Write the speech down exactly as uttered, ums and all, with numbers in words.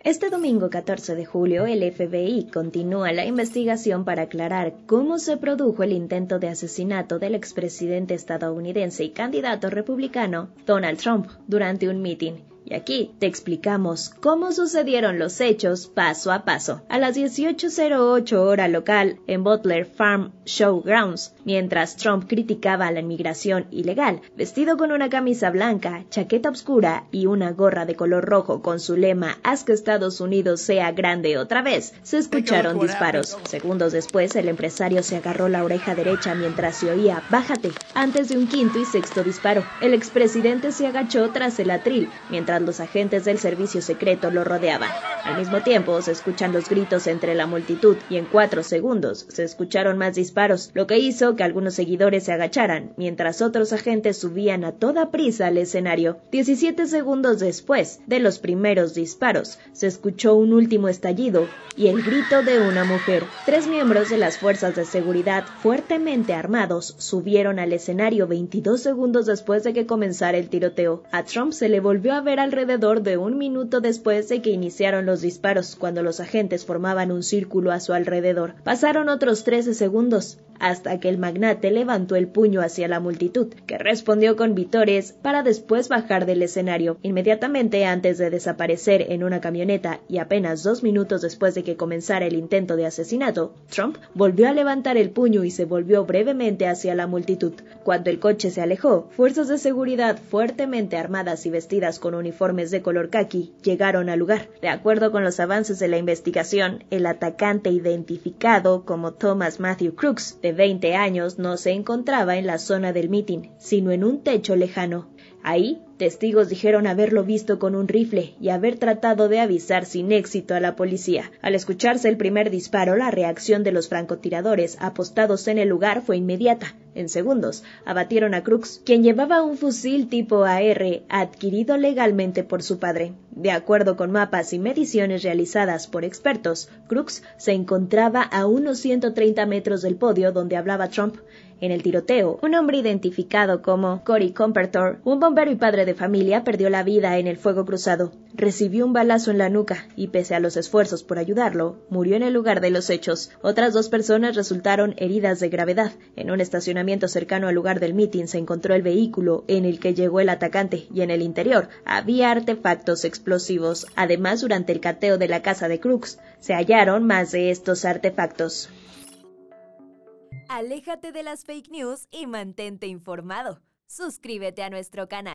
Este domingo catorce de julio, el F B I continúa la investigación para aclarar cómo se produjo el intento de asesinato del expresidente estadounidense y candidato republicano Donald Trump durante un mitin. Y aquí te explicamos cómo sucedieron los hechos paso a paso. A las dieciocho cero ocho hora local en Butler Farm Showgrounds, mientras Trump criticaba la inmigración ilegal, vestido con una camisa blanca, chaqueta oscura y una gorra de color rojo con su lema "Haz que Estados Unidos sea grande otra vez", se escucharon disparos. Segundos después, el empresario se agarró la oreja derecha mientras se oía "Bájate", antes de un quinto y sexto disparo. El expresidente se agachó tras el atril, mientras los agentes del servicio secreto lo rodeaban. Al mismo tiempo, se escuchan los gritos entre la multitud y en cuatro segundos se escucharon más disparos, lo que hizo que algunos seguidores se agacharan, mientras otros agentes subían a toda prisa al escenario. diecisiete segundos después de los primeros disparos, se escuchó un último estallido y el grito de una mujer. Tres miembros de las fuerzas de seguridad fuertemente armados subieron al escenario veintidós segundos después de que comenzara el tiroteo. A Trump se le volvió a ver alrededor de un minuto después de que iniciaron los disparos, cuando los agentes formaban un círculo a su alrededor. Pasaron otros trece segundos, hasta que el magnate levantó el puño hacia la multitud, que respondió con vítores para después bajar del escenario. Inmediatamente antes de desaparecer en una camioneta y apenas dos minutos después de que comenzara el intento de asesinato, Trump volvió a levantar el puño y se volvió brevemente hacia la multitud. Cuando el coche se alejó, fuerzas de seguridad fuertemente armadas y vestidas con uniformes de color caqui llegaron al lugar. De acuerdo con los avances de la investigación, el atacante identificado como Thomas Matthew Crooks, de veinte años, no se encontraba en la zona del mitin, sino en un techo lejano. Ahí, testigos dijeron haberlo visto con un rifle y haber tratado de avisar sin éxito a la policía. Al escucharse el primer disparo, la reacción de los francotiradores apostados en el lugar fue inmediata. En segundos, abatieron a Crooks, quien llevaba un fusil tipo A R adquirido legalmente por su padre. De acuerdo con mapas y mediciones realizadas por expertos, Crooks se encontraba a unos ciento treinta metros del podio donde hablaba Trump. En el tiroteo, un hombre identificado como Cory Compertor, un bombero y padre de familia, perdió la vida en el fuego cruzado. Recibió un balazo en la nuca y, pese a los esfuerzos por ayudarlo, murió en el lugar de los hechos. Otras dos personas resultaron heridas de gravedad. En un estacionamiento cercano al lugar del mitin se encontró el vehículo en el que llegó el atacante y en el interior había artefactos explosivos. Además, durante el cateo de la casa de Crooks, se hallaron más de estos artefactos. Aléjate de las fake news y mantente informado. Suscríbete a nuestro canal.